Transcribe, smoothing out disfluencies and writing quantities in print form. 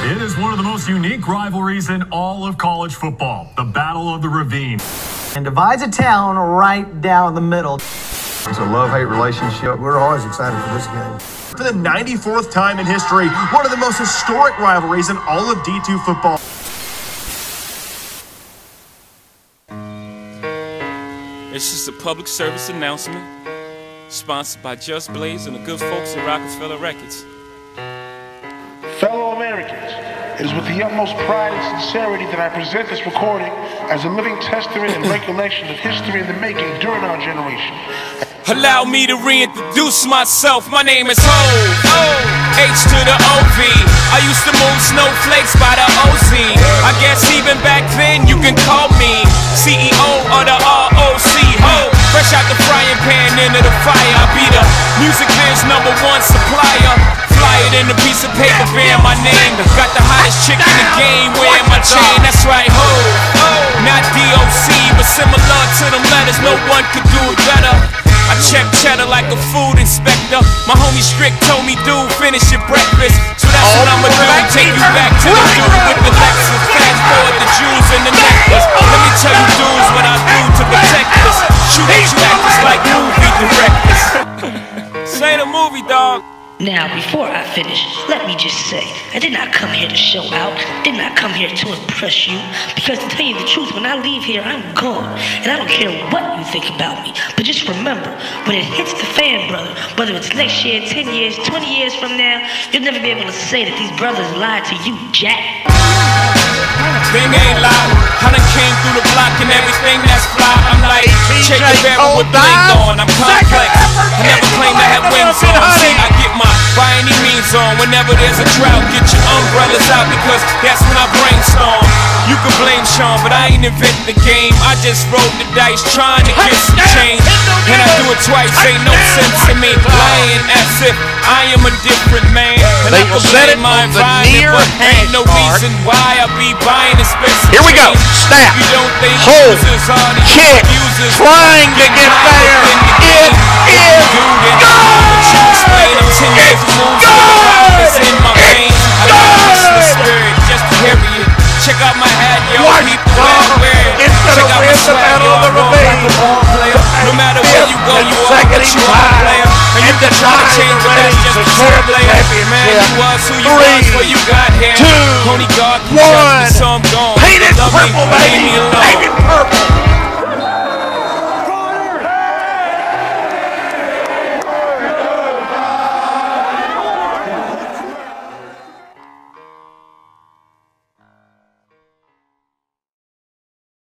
It is one of the most unique rivalries in all of college football, the Battle of the Ravine. And divides a town right down the middle. It's a love-hate relationship. We're always excited for this game. For the 94th time in history, one of the most historic rivalries in all of D2 football. It's just a public service announcement, sponsored by Just Blaze and the good folks at Rockefeller Records. Fellow Americans, it is with the utmost pride and sincerity that I present this recording as a living testament and recollection of history in the making during our generation. Allow me to reintroduce myself. My name is Ho, H to the OV. I used to move snowflakes by the OZ. I guess even back then you can call me CEO of the ROC. Ho, fresh out the frying pan into the fire. I be the music biz #1 supplier. Fly it in a piece of paper bearing my name. Got the hottest chick in the game wearing my chain. That's right, Ho. Not DOC, but similar to them letters. No one could do it better. I check cheddar like a food inspector. My homie Strick told me, dude, finish your breakfast. So that's what I'ma do, take you back to the dude with the Lexus. Fast forward the jewels and the necklace. Let me tell you dudes what I do to protect us. Shoot at you actors like movie directors. This ain't a movie, dog. Now, before I finish, let me just say, I did not come here to show out, did not come here to impress you, because to tell you the truth, when I leave here, I'm gone, and I don't care what you think about me, but just remember, when it hits the fan, brother, whether it's next year, 10 years, 20 years from now, you'll never be able to say that these brothers lied to you, Jack. Thing ain't loud. I done came through the block and everything that's fly. I'm like Che Guevara with bling on. I'm complex. I never claim to have wings on. See, I get my by any means on. Whenever there's a drought, get your umbrellas out because that's when I brainstorm. You can blame Sean, but I ain't inventing the game. I just rolled the dice trying to get some change. And I do it twice, ain't no sense in me lying as if I am a different man. And they will set it on the near ain't no reason why I be buying expensive. Here we go. Snap. Hold. Kick. Trying to get there. It is good. Check out my hat, yo. People it's gonna win the Battle of the Ravine. No matter where you go, you are what you are, player. And you can try to change, but that's just a short player. Man, you was who you was before you got here. 2, 1. So I'm gone. Paint it purple, baby.